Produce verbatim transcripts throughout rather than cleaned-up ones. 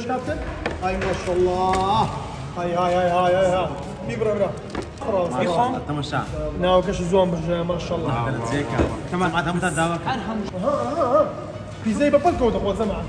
ايش كابتن؟ هاي ما شاء الله. هاي هاي هاي هاي هاي هاي بيبرا برا. خلاص خلاص تمشى. ناو كش زوان برجع ما شاء الله. زيكا. كمان ما تمتى دعوة. ها ها ها. في زي ببلكو دخول زمان.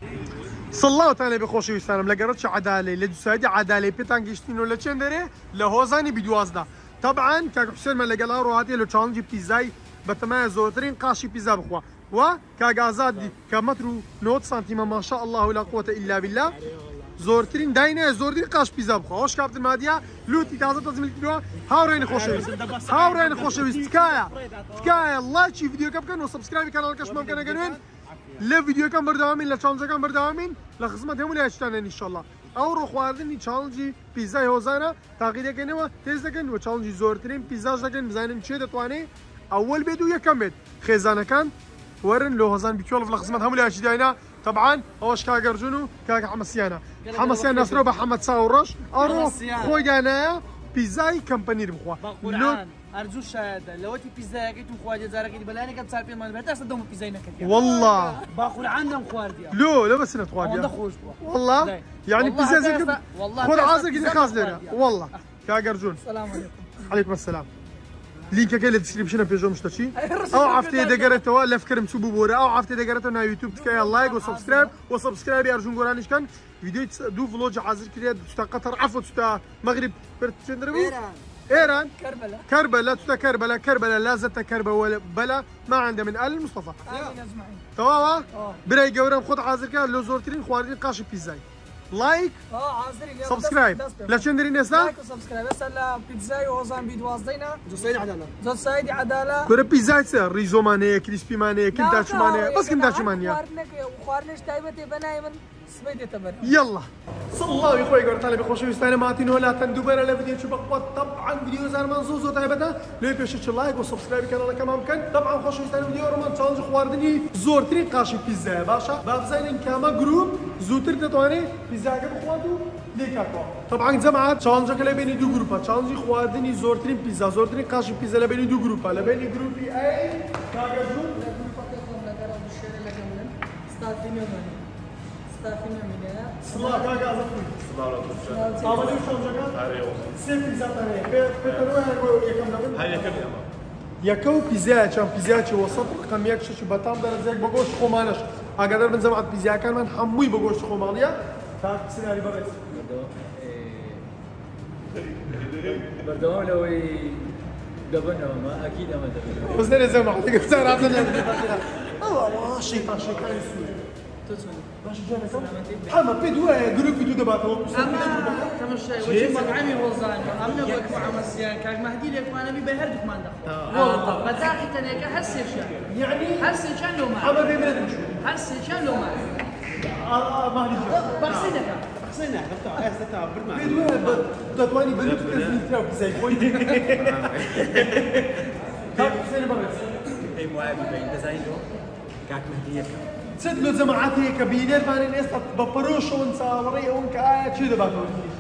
صلاة أنا بخوشي وسلام لقرتش عدالة لدوسادي عدالة بيتانجيشتين ولا تشندري لهوزاني بدوازدا. طبعا كاك حسين من لقلا روحاتي لو تشالنجي بيزاي بتمايز زوترين قاشي بيزا بخوا وكاك آزاد كمترو نوت سنتيمة ما شاء الله ولا قوة إلا بالله زورترين داينة زورترين قاش بيزا بخوا وش كابتن ماديا لوتي تازة تزميل كدوا هاورين خوشي هاورين خوشي تكايا تكايا لايك شي فيديو كابكن وسبسكرايب كانال كاش ممكن أجنون لا فيديو كان بردوامين لا تشالنج كان بردوامين لا خصمت هم اللي هشتانن ان شاء الله او رو خواردنی چالنجی پیزای هوزانا تغییر کنه و تیز کنه و چالنجی زورترین پیزاش دکن بزنیم چه دتوانه اول بدو یکم بد خزانه کان ورن لو هوزان بيكول في الخصمت هم اللي هشتانا طبعا هوش كاجرجونو كاك حمصيانا حمصيانا نصرو بحمد ساورش او خوي دانا بيزاي كمباني بخوا ارجوش شهاده لو تي بيزا كي تو خواجه زارك دي بلاني كم صار في ما بتاع صدهم بيزا هناك والله باخذ عندهم خوارديا لو لا بس نتخوارديا والله يعني بيزا زي كده خذ عازر كده خاص لنا والله كاجرجون السلام عليكم عليكم السلام لينك كاين الديسكريبشن بيجو مشتشي او عرفتي دقرته ولا فكرم سبو بورا او عرفتي دقرته نا يوتيوب تكاي لايك وسبسكرايب وسبسكرايب ارجون غورانيش كان فيديو دو فلوج عازر كده تتا قطر عفوا تتا مغرب برتندربو ايران كربلاء كربلاء تتا كربلاء كربلاء لا زت كربلاء بلا ما عنده من ال مصطفى تمام براي قورم خذ عازر كان لو زورترين خواردين قاشي بيزاي لايك اه عازرين سبسكرايب لا تشندري نسا لايك وسبسكرايب بس هلا بيتزاي ووزان بيد واصدينا زو سيدي عداله زو سيدي عداله كره بيزاي سر ريزو ماني كريسبي ماني كنتاش ماني بس كنتاش ماني خوارنك وخوارنش تايبتي بناي من سبيدي تبر يلا صلى الله يا اخوي قلت لي بخوش ويستاني ماتين ولا تندبر لا فيديو شو بقوت طبعا فيديو زار منصوص وتايبته لو بيش لايك وسبسكرايب كانال كمان ممكن طبعا خوش ويستاني فيديو رومان تشالنج خواردني زورتري قاشي بيزا باشا بابزين كاما جروب زوتر تطواني بيزا بخواتو ليكاكو طبعا جماعه تشالنج كلا بين دو جروبا تشالنج خواردني زورترين بيزا زورترين قاشي بيزا لا بين دو جروبا لا بين جروبي اي كاجو صلاة كاكا زفوي صلاة عملي وشو جاكا سيف بيزا تاني بيتروها يكم لبن هاي يكم يكو بيزا كان بيزا شو وسط رقم يك شو بتام در زيك بقوش خمانش اقدر من زمان بيزا كان من حموي بقوش خمانيا تاك سيناري بريس بردوام لو دبنا ما اكيد ما دبنا بس نري زمان حتى صار عندنا الله شيطان شيطان يسوي باش جانا حما بيدو جروب فيديو دباتو اما كما شيء وجه مطعمي وزان امنا بك مع مسيان كاك مهدي لك وانا بيهردك ما ندخل والله متاحي تنيك حسي شان يعني حسي شان لو ما حما بيمرد حسي شان لو ما اه مهدي بحسينك حسينا دكتور عايز دكتور برما بيدو تطواني بنت تنزل تراو زي كوي كاك حسين برس اي موعد بين ديزاينو كاك مهديك سد له جماعات هيك بينير ماني ناس ببروش ونسا وري ونك آه شو دباتو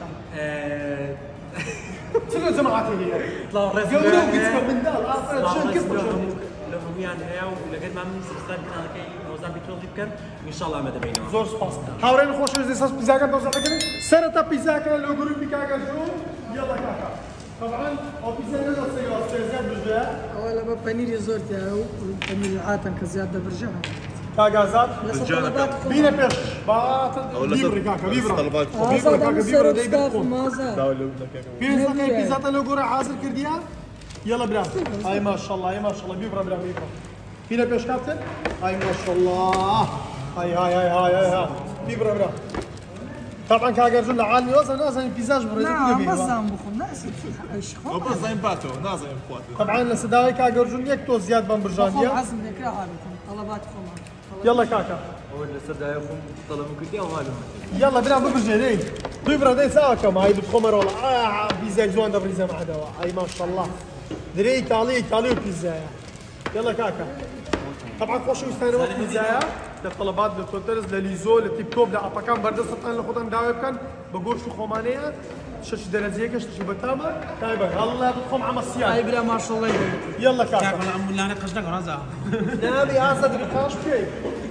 سد له جماعات هيك طلعوا رسم قولوا قسمه من دال اصلا شو قسمه لو هم يعني هيا ولقيت ما من سبسكرايب كان كي نوزع بيتول كان ان شاء الله ما دبينا زور سباس هاورين خوش زي ساس بيزا كان توصل لك سرتا بيزا كان لو جروب كاكا شو يلا كاكا طبعا او بيزا نزل سيارة زياد برجع ولا ببنير زورتي او بنير عاتن كزياده برجع كاغازات بينا بيش بات بيبر كاكا بيبر بيبر كاكا بيبر داي بتكون في سكاي بيزا لو غورا حاضر كرديا يلا برا هاي ما شاء الله هاي ما شاء الله بيبر برا بيبر فينا بيش كابتن هاي ما شاء الله هاي هاي هاي هاي هاي بيبر برا طبعا كاغرجون عالمي وزن نازل بيزاج برا نعم بس زين بخون ناس ايش خو بس زين باتو نازل اخوات طبعا لسداي كاغرجون يك تو زياد بن برجانيا عزم نكره عادكم طلبات خو يلا كاكا هو اللي صدق ياخذ طلب كل يوم هذا يلا بلا ببرجانين بيبر داي ساكا ما هي بتخمر ولا اه بيزا زوان دبر زي ما عدا هاي ما شاء الله دري ايطالي ايطالي بيزا يلا كاكا طبعا خوش يستانوا وقت بيزايا للطلبات للتوترز لليزو للتيب توب لاباكان برد سطان لخوتان داوب كان بقول شو خمانيه شش درجيك شو بتامه طيبه الله بتخم عم السيان هاي بلا ما شاء الله يلا كاكا كاك ولا عم ولا انا قصدك رزا نابي اسد بخاش فيه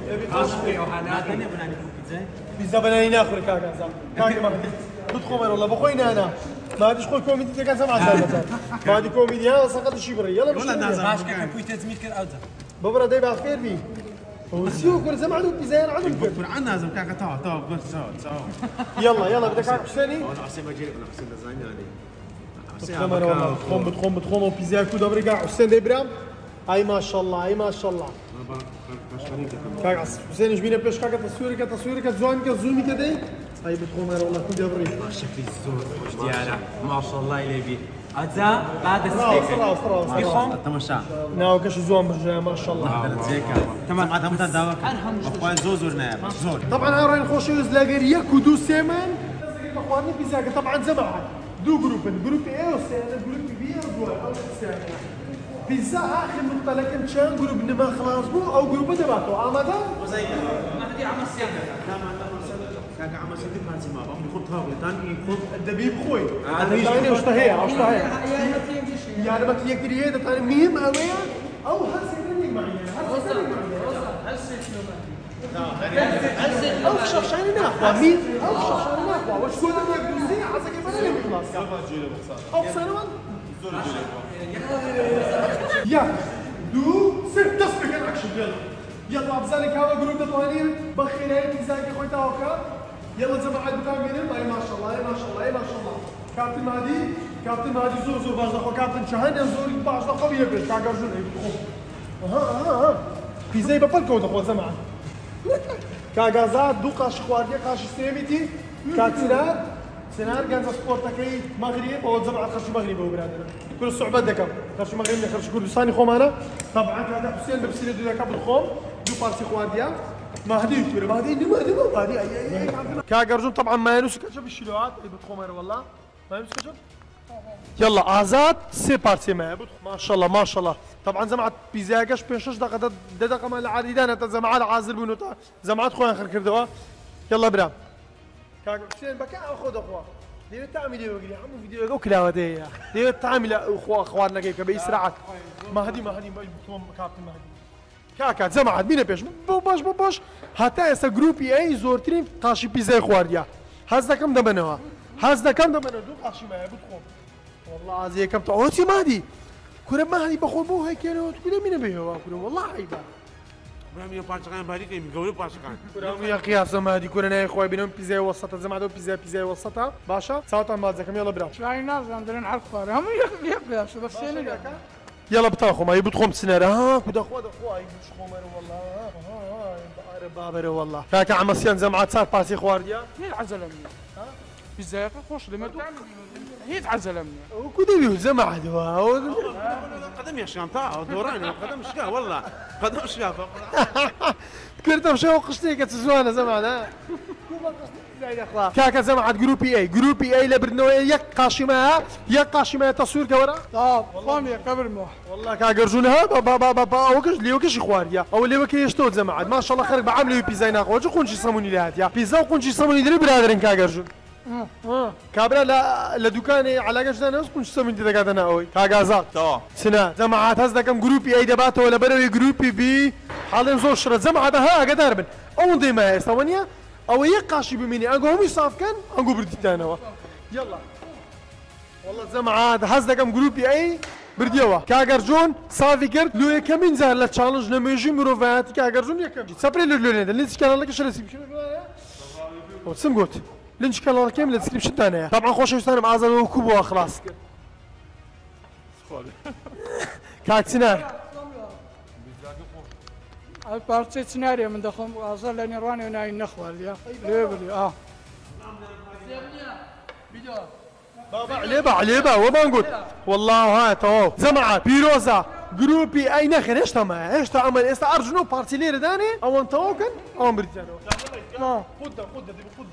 اشفي وحنا ثاني بناني بيتزا بيتزا بناني ناخذ كاكا زعما كاكا ما بدخل والله بخوينا انا ما هاديش خويا كوميدي كان سمع زعما ما هادي كوميدي ها سقط شي بري يلا والله نازل باش كان كويت تزميت كان اوزا بابا داي باخ خير بي وسيو كل زعما عندهم بيتزا عندهم بكون عنا لازم كاكا تاو تاو بس تاو تاو يلا يلا بدك كاكا حسيني انا حسين بجري انا حسين زاني بدخل والله بدخل بدخل بدخل بيتزا كو دبر كاع حسين داي برام هاي ما شاء الله هاي ما شاء الله كاكا حسين جبينا بلاش كاكا تصويرك تصويرك زوانك زومي كدي هاي بدخل والله كو دبري شكلي الزور ديالها ما شاء الله يلي أجزاء بعد راس الستيك راس راس يخون تمشى ناو كاش زوان برجع ما شاء الله زيك تمام عاد هم تداوك اخوان زوزورنا زور طبعا راين خوشي زلاغريا كودو سيمان اخواني بيزاك طبعا زعما دو جروب جروب اي و سي جروب بي و دو بيزا اخر نقطه لكن شان جروب نما خلاص بو او جروب دباتو عمدا مهدي عم الصيانه كاكا عم سيدي فانسي ما بقى يكون تاو ثاني يكون الدبيب خوي ثاني وش هي وش هي يعني ما تيقدر هذا ثاني مهم قوي او هسه معي هسه هسه او شخصين ناخذ مين او شخصين ناخذ وش كل ما يقول زي حسب كيف انا خلاص او سنوات يا دو ست تصبح الاكشن يلا يلا بزانك هذا جروب دطوانين بخيرين بزانك اخوي تاوكا يلا جماعة بتاعين اي ما شاء الله اي ما شاء الله اي ما شاء الله كابتن مهدي كابتن مهدي زور زور باش دخو كابتن شهان زور باش دخو يبرش كاكا جون ها ها ها في زي بابل كود اخو زمان كاكا زاد دو قاش خواردي قاش سيميتي كاتسنار سنار كان سبورتاكي مغرب او زعما خرج مغرب هو برادر كل الصعوبات داك خرج مغرب خرج كردستاني خومانا طبعا هذا حسين ببسيله دو داك بالخوم دو بارتي خوارديا مهدي يكبر مهدي دي مهدي مهدي اي كاكرجون طبعا ما ينوس كتشوف الشلوات اللي بتخومر والله ما ينوس كتشوف يلا ازاد سي بارتي ما ما شاء الله ما شاء الله طبعا زعما بيزاكش بين شش دقائق دقيقه مال العديدان زعما العازل بنو زعما خويا اخر كردوا يلا برام كاك حسين بكا خذ اخوا دير تعمل ايه وقلي عمو فيديو وكلا ودي دير تعمل اخوا اخواننا كيف بيسرعك ما هدي ما هدي كابتن ما هدي كاكا زعما مين بيش باش باش حتى اس جروبي اي زورترين قاشي بيزا خوارديا هذا كم دبنوا هذا كم دبنوا دو قاشي ما بدخل والله زي كم تعوتي ما هدي كره ما هدي بخو بو هيك كانوا تقول مين بيهوا كره والله عيبه برام يا باشكان باريك يمقولوا باشكان كره يا قياس ما هدي كره انا اخوي بينهم بيزا وسطها زعما دو بيزا بيزا وسطها باشا صوتا ما زكم يلا برا شو هاي ناس عندنا عرف هم يقيا شو بس سنه يلا بتاخو ما يبدخم سناره ها كده اخو اخو يمش خمر والله ها ها بابر والله كاكا عمسيان زعما صار باسي خوارديا هي عزلمني ها بيزا خوش لما تعمل هي تعزلمني وكده بيو زعما عدوا قدم يا شانطا دوراني قدم شقا والله قدم شقا كرت مشى وقشتي كتزوانا زعما كاكا زعما عاد جروبي اي جروبي اي لبرنو يا قاشمها يا قاشمها تصوير كورا طاب خامي قبل ما والله كاكرجونها بابا بابا بابا وكش لي وكش خواريا او اللي وكي يشتوت زعما عاد ما شاء الله خرج بعملوا بيزا ناخذ جو كونشي صموني لهات يا بيزا وكونشي صموني دري برادرن كاكرجون اه كابرا لا لدكاني على قش انا كونشي صموني دغات انا اوي كاغازات تو سنا زعما عاد هذا كم جروبي اي دبات ولا بروي جروبي بي حالين زوج شرط زعما عاد ها قدربن او دي ما ثمانيه او يقاشي بميني اقوم يصاف كان اقوم بردي انا يلا والله زعما عاد هذا كم جروبي اي برديوا كاغرجون صافي كرت لو كمين زهر لا تشالنج نميجي مروفات كاغرجون يكم سابري لو لو لينش كان لك شرسي وسم قلت لينش كان لك كامل ديسكريبشن ثانيه طبعا خوش يستاني مع زلمه وكوبو خلاص كاكسينار البارتي سيناريو من دخم اصلا لاني راني وناي النخوه يا ليبلي اه بابا عليبه عليبه وما نقول والله ها تو زعما بيروزا جروبي اي نخر ايش تما ايش تعمل است ارجنو بارتي لير داني او انت توكن او بريتانو اه خد خد دي خد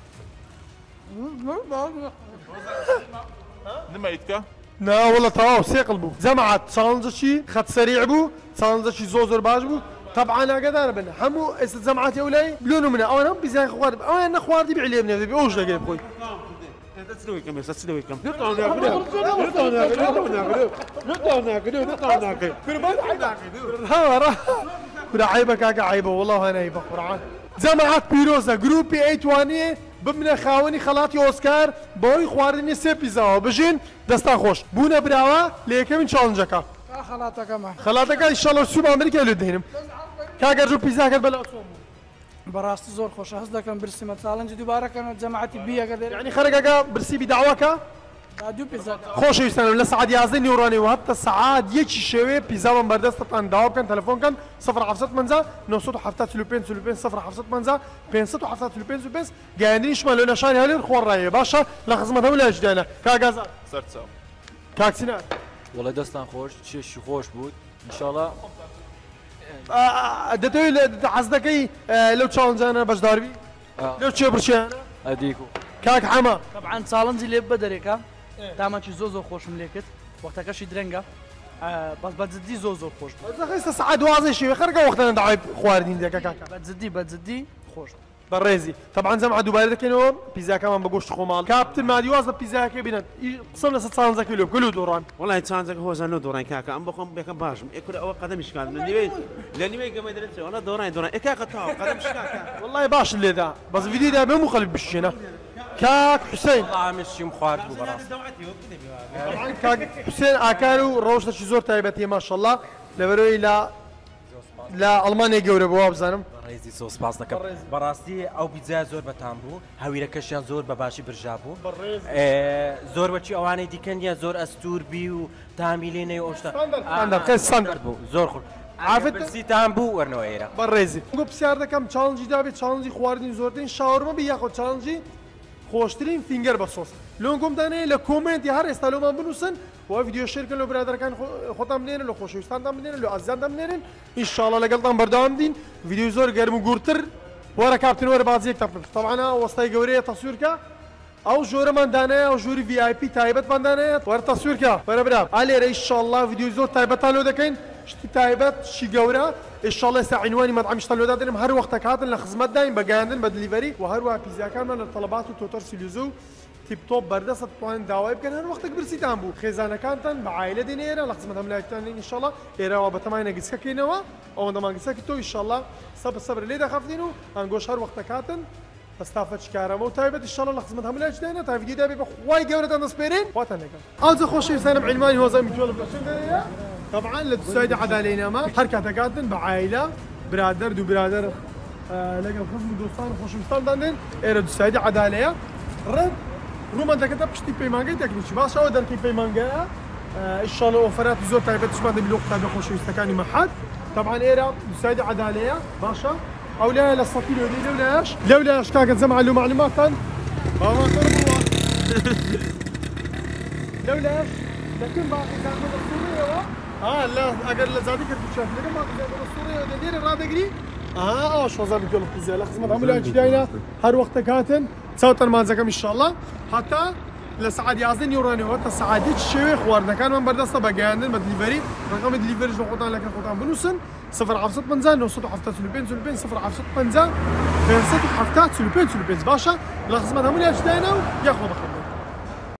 نما يتكا لا والله تو سيقلبو زعما تشالنج شي خط سريع بو تشالنج شي زوزر باش بو طبعا انا قدر بنا حمو است زعمات يا ولاي بلونو من انا بزاي خوار انا خوار دي بعلي ابني بيوش لقي بخوي تسوي كم تسوي كم نطلع ناكل نطلع ناكل نطلع ناكل نطلع ناكل نطلع ناكل ها ورا ولا عيبه كاكا عيبه والله انا عيبه قرعان جماعات بيروزا جروبي ايتواني بمنە خاوەنی خەڵاتی ئۆسکار بەهۆی خواردنی سێ پیزاوە بژین دەستان خۆش بوونە براوە لە یەکەمین چاڵنجەکە خەڵاتەکەمان خەڵاتەکە ئینشاڵڵا سووب ئەمریکا لێ دێنم کاگەر پیزاکەت بەلاو چۆن بەڕاستی زۆر خۆش هەست دەکەم برسیمە چاڵنجی دووبارەکەن جەماعەتی بیەکە دێ یعنی خەرەکەکە برسی داواکە دوو پیزا خۆشەویستانم لە سعات یازدە نیوڕانەوە هەتا سعات یەکی شێوێ پیزاوان بەردەستتان داوا بکەن تەلەفۆنکەن صفر حەفسەد پەنجا نۆ سەد و حەفتاد چل و پێنج چل و پێنج صفر حەفسەد پەنجا پێنج سەد و حەفتاد چل و پێنج چل و پێنج گەیاندنیشمان لە نەشانی هەولێر خۆڕایە باشە لە خزمەت هەموو لایشدانە کاگازان سەرچاو کاکسینار وڵی دەستان خۆش چێشی خۆش بوو ئینشاڵڵا دەتەوێت حەز دەکەی لەو چاڵنجانە بەشداربی لەو چێ بڕچیانە ئەدیکو کاک حەما طبعاً چاڵنجی لێ بە دەرێکە داماکی زۆ زۆر خۆشم لێ کرد وەختەکەشی درەنگە بەس بەجددی زۆ زۆر خۆش خێستا سعات دوازدە شێوێ خەرەکە وەختەنە داوای خواردین دەکە کاکا بەجددی بەجددی خۆش بەڕێزی طبعا جەمعە دووبارە دەکەینەوە پیزاکەمان بە گۆشت خۆماڵ کاپتن مادیواز لە پیزاکە بینن قسم لەسەر چانزە کیلۆ کلو دۆڕان والله چانزەکە هۆزان لە دۆڕان کاکە ئەم بخۆم بێکە باشم ئێکورە ئەوە قەدەمیشکان لە نیوەی لە نیوەی گەمە دەرێتەوە ئەوە دۆڕان دۆڕان ئێکاکە تاوە قەدەمشکاکە والله باش لێدا بەس ڤیدیۆدا بێ مخەلب بشێنە کاک حوسێن ئامشیم خوارد بوو بەڕاست کاک حوسێن ئاکار و ڕۆژتەکی زۆر تایبەتی ماشەڵڵا لەبەرەوەی لە لە ئەڵمانیا گەورە بووە بزانم ڕێزی سۆ سپاس دەکەم بەڕاستی ئەو پیتزا زۆر بەتام بوو هەویرەکەشیان زۆر بە باشی برژا بوو زۆر بەچی ئەوانەی دیکەنیان زۆر ئەستور بی و تامی لێنەی ئۆشتا ساندەرد بوو زۆر خۆش عافەتسیتان بوو وەرنەوە ئێرە بەڕێزی گۆ پرسیار دەکەم چاڵنجی دابێت چاڵنجی خواردنی زۆرترین شاوەرمە بی یاخۆ چاڵنجی خۆشترین فینگەر بە سۆس لۆنگۆم دانەیە لە کۆمنتی هەر ئێستا لۆمان بنووسن و ڤیدیۆ شێرکەن لە برادەرەکان خۆتان بنێنن لە خۆشەویستانتان بنێنن لە ئازیزانتان بنێنن ئینشاڵڵا لەگەڵتان بەردەوام دین ڤیدیۆ زۆر گەرم و گورتر وەرە کاپتن وەرە بازیەکتان بکەن طبعا وەستای گەورەیە تەسوورکە ئەو ژۆرەمان دانەیە ئەو ژووری ڤی ئای پی تایبەتمان دانەیە وەرە تەسوورکە وەرە برا ئالێرە ئینشاڵڵا ڤیدیۆ زۆر تایبەتان لۆ دەکەین شتی تایبەت شی گەورە ئینشاڵڵا ئێستا عنوانی مەطعەمیشتان لۆ دادەنێم هەر وەختێک هاتن لە خزمەت داین بە گەیاندن بە دلیڤەری و هەروە پیزاکانمان لە تەڵەبات و تۆتەر سیلیزۆ و تیپتۆپ بەردەست توانین داوای بکەن هەر وەختێک برسیتان بوو خێزانەکانتان بە عایلە دێنێ ئێرە لە خزمەت هەملایەکتان ئینشاڵڵا ئێرەوە بەتەمای نەگسکەکەینەوە ئەوەندە مانگسەکی تۆ ئینشاڵڵا سەبر سەبر لێ دەخەفتین و ئەنگۆش هەر وەختێک هاتن ئەستافە چکارەمە و تایبەت ئینشاڵڵا لە خزمەت هەملایەک دێنە تا ڤیدیۆ دابێ بەخوای گەورەتان دەسپێرین خواتان لەگەڵ ئەوجە خۆشەویستانم عنوانی هۆزە میتۆڵ بەچەند دەرەیە طبعا لە دوسایدە عەدالەینامە هەر کاتەکاتن بە عایلە برادەر دوو برادەر لەگەڵ خزم و دۆستان و خۆشەویستانتان دێن ئێرە دوسایدە عەدالەیە ڕێک ڕوومان دەکەتە پشتی پەیمانگەی تەکنیکی باش ئەوە دەرکەی پەیمانگەیە ئینشاڵڵا ئۆفەراتی زۆر تایبەتیشمان دەبی لۆ قوتابە خۆشەویستەکانی مەحەد طبعا ئێرە دوسایدە عەدالەیە باشە ئەو لایە لە سەفی لۆ دێ لەولایەش لەولایەش کاکە جەمعە لۆ معلوماتان باواتر بووە لەولایەش دەکەن باقیزانە بە سوورەیەوە ئا لا ئەگەر لە زادی کرد بچێت لەگەڵ باقیزانە بە سوورەیەوە دەدێرە ڕادەگری ئاها ئەوە شۆزە میتۆڵ پیزا لە خزمەت هەموو لایەکی داینە هەر وەختێک هاتن چاوتەن مانجەکەم ئینشاڵڵا هەتا لە سعات یازدە نیوڕانیەوە تا سعات هیچ شێوەیە خواردنەکانمان بەردەستە بە گەیاندن بە دلیڤەری ڕقەمی دلیڤەریش بە خۆتان لەکە خۆتان بنووسن صفر حەفسەد پەنجا نۆ سەد و حەفتاد چل و پێنج چل و پێنج صفر حەفسەد پەنجا پێنج سەد و حەفتاد چل و پێنج چل و پێنج باشە لە خزمەت هەموو لایەکی داینە و یاخۆ بەخێر